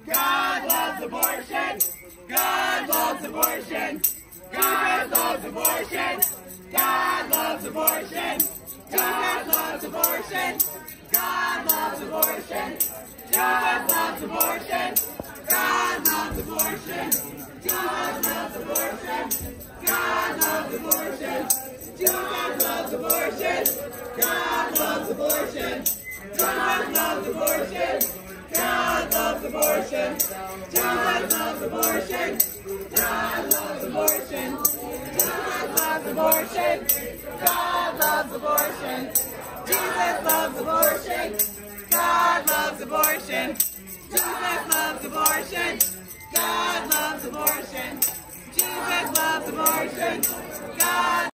God loves abortion. God loves abortion. God loves abortion. God loves abortion. God loves abortion. God loves abortion. God loves abortion. God loves abortion. God loves abortion. God loves abortion. God loves abortion. God loves abortion. God loves abortion. God loves abortion. God loves abortion. God loves abortion. God loves abortion. God loves abortion. Jesus loves abortion. God loves abortion. Jesus loves abortion. God loves abortion. Jesus loves abortion. God